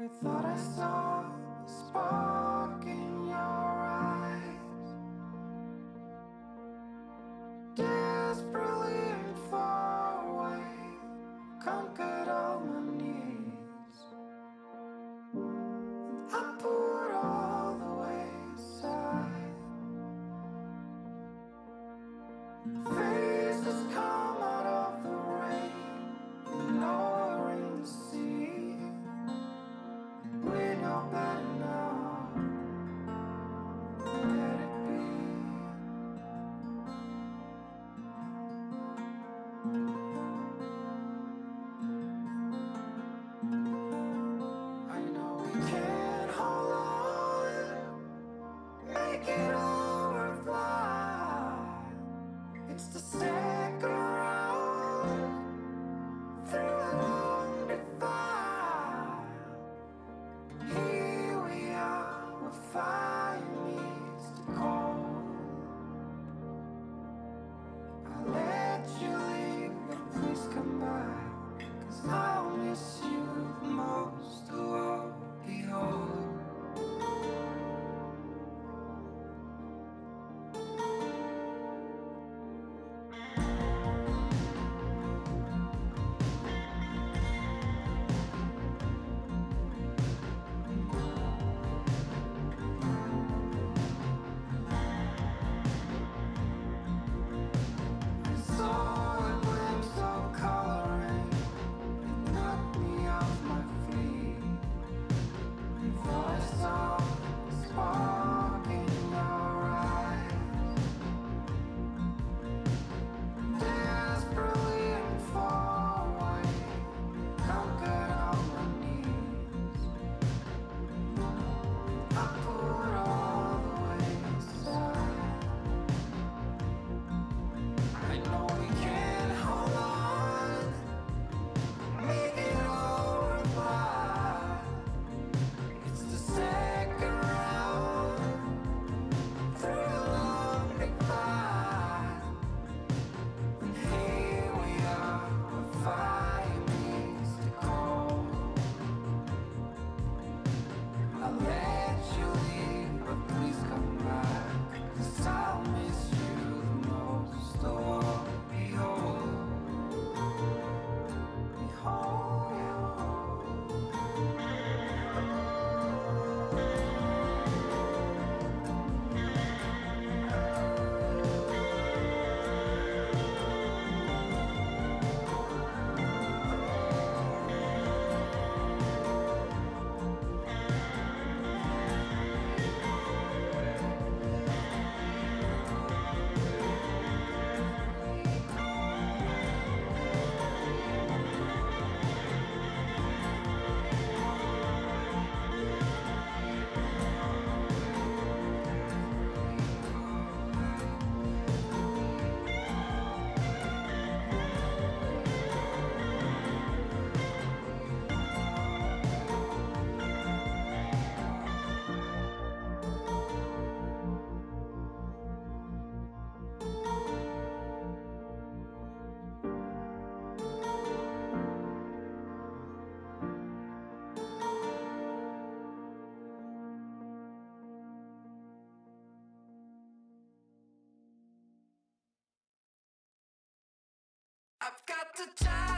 Thought I saw a spark in your eyes, desperately and far away, conquered all my needs, and I put all the way aside. Faces come out of the rain, lowering the sea. We know better now. Let it be. I know we can't hold on, make it all worthwhile. It's the second round through a long defile. Here we are, where fire meets the cold. I'll let you leave, but please come back, 'cause I'll miss you the most of all. Behold, I saw a glimpse of coloring, it knocked me off my feet. And thought I saw a spark in your eyes, desperately and far away, conquered all my needs. I put all the way aside. I know we can't hold on, make it all worthwhile. It's the second round through the long defile. And here we are, where fire meets the cold. I'll let you leave, but please come back, 'cause I'll miss you the most of all. Behold, behold. I've got the time.